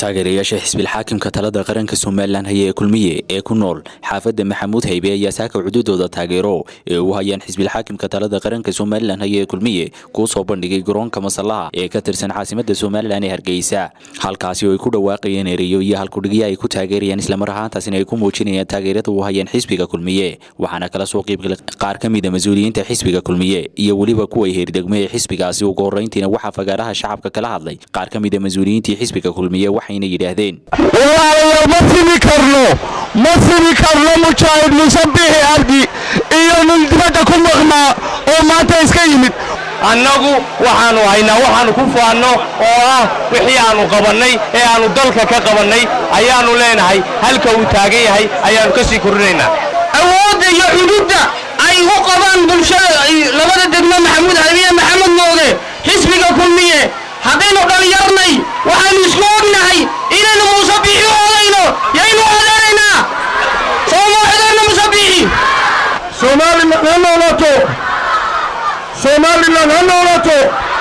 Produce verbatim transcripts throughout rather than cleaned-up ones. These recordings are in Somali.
taageerayaasha xisbiga xaakimka talada qaranka Soomaaliland haya kulmiye ee ku nool xaafadda Maxamuud Haybe ayaa saaka cududooda taageero ee uu hayaan xisbiga xaakimka talada qaranka Soomaaliland haya kulmiye ku soo bandhigay garoonka Masalaha ee ka tirsan caasimadda Soomaaliland ee Hargeysa halkaasi oo ay ku dhawaaqayeen ereyo iyo halkudhigiyo ay ku taageerayaan isla mar ahaantaasina ay ku muujinayaan taageerada uu hayaan xisbiga kulmiye waxaana kala soo qayb galay qaar ka mid ah mas'uuliyiinta xisbiga kulmiye iyo waliba kuwa heerdegmay xisbigaasi ugu horeyntiina waxa fagaaraha shacabka kala hadlay qaar ka mid ah mas'uuliyiinta xisbiga kulmiye waxayna yiraahdeen walaalayaal ma simi karno ma simi karno mujaahid musabbihi abdi iyo nin dibadda ku maqnaa oo maanta iska yimid annagu waxaanu haynaa waxaanu ku faano oo ah wixii aanu qabanay ee aanu dalka ka qabanay ayaanu leenahay halka uu taagan yahay ayaanu ka sii korinaynaa awoodda iyo xuduudda ay u qabaan bulshada labada degmo Maxamuud Haybe iyo Maxamed Moode xisbiga kulmiye haddaynu dhalinyarnay waxaanu isku ognahay inaynu musabbihi oodayno yaynu odaynaa Soomaaliland musabbihi Soomaaliland ha noolaato Soomaaliland ha noolaato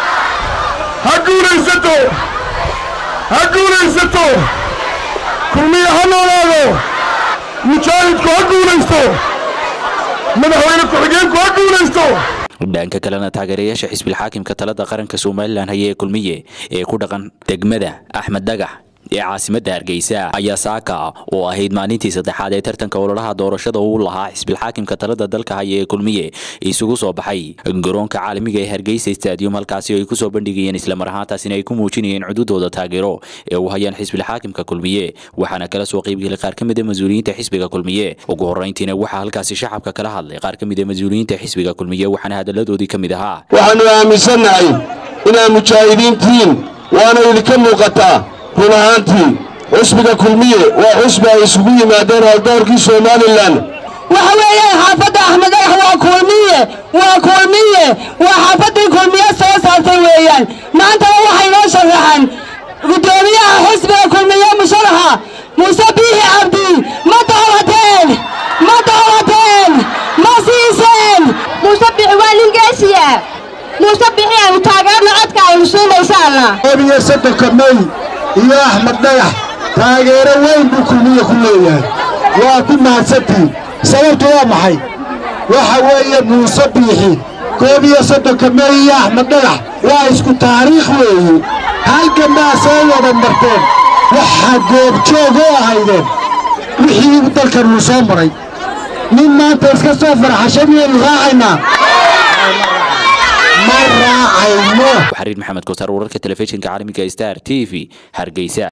ha guulaysato ha guulaysato kulmiye ha noolaado mujaahidku ha guulaysto madaxweyne ku-xigeenku ha guulaysto dhanka kalena taageerayaasha xisbiga xaakimka talada qaranka Soomaaliland haya kulmiye ee ku dhaqan degmada Axmed Dagax ee caasimadda Hargeysa ayaa saaka oo ahayd maalintii saddexaad ee tartanka ololaha doorashada uu lahaa xisbiga xaakimka talada dalka haya kulmiye isugu soo baxay garoonka caalamiga ee Hargeysa Stadium halkaasi oo ay ku soo bandhigayeen isla mar ahaantaasina ay ku muujinayeen cududooda taageero ee uu hayaan xisbiga xaakimka kulmiye waxaana kala soo qayb galay qaar ka mid ah mas'uuliyiinta xisbiga kulmiye ugu horeyntiina waxa halkaasi shacabka kala hadlay qaar ka mid ah mas'uuliyiinta xisbiga kulmiye waxaana hadaladoodii ka mid ahaa waxaanu aaminsanahay inay mujaahidiintiin waana idinka muuqataa runaantii xisbiga kulmiye waa xisbi ay isugu yimaadeen haldoorkii Soomaaliland waxa weeyaan xaafadda Axmed Dagax waa kulmiye waa kulmiye waa xaafadda kulmiye soo saartay weeyaan maanta waxay noo sharaxaan gudoomiyaha xisbiga kulmiye musharaxa musabbihi abdi ma dawlateen ma dawlateen ma siiseen musabbihi waa lingeesiya musabbihi aan taageerno codka aynu siinay insha Allah iyo saddex may iyo Axmed Dagax taageero weyn buu kulmiye ku leeyahay waa ku mahadsantiin sababtu waa maxay waxa weeye musabbihi koob iyo soddon may iyo Axmed Dagax waa isku taariikh weeye halka ma soo wada marteen waxa goob joog oo ahaydeen wixii dalkan uu soo maray nin maanta iska soo farxashan raacayna Xariir Maxamed Koosar wararka telefishinka caalamiga Star T V Hargeysa.